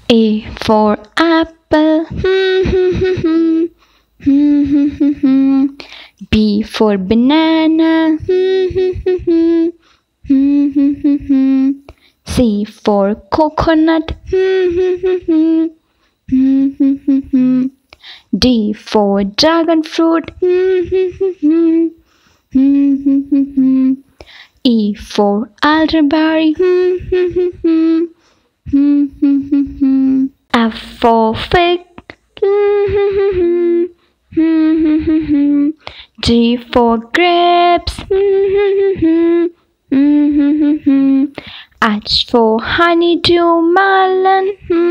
A for apple. B for banana. C for coconut. D for dragon fruit. E for elderberry. F for fig. G for grapes. H for honeydew melon.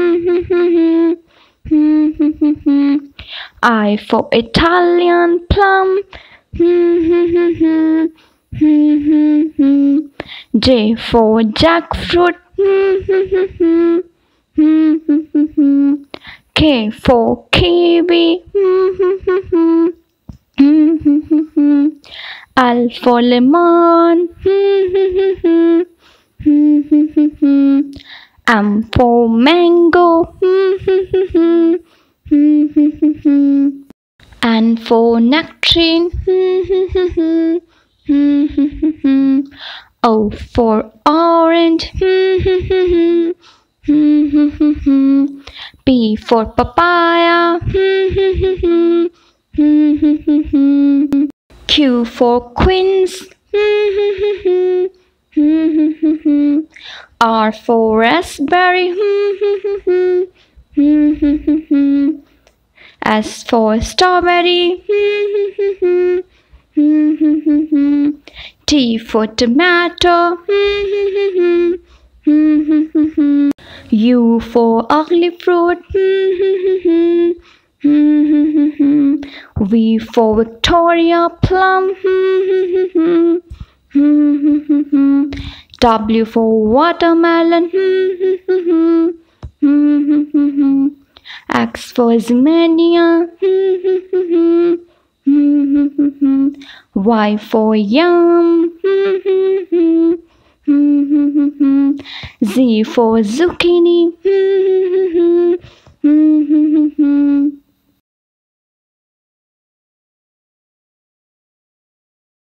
I for Italian plum. J for jackfruit. K for kiwi. L for lemon. M for mango. N for nectarine. O for orange. P for papaya. Q for quince. R for raspberry. S for strawberry. T for tomato. U for ugly fruit. V for Victoria plum. W for watermelon. X for zinnia. Y for yam. Z for zucchini.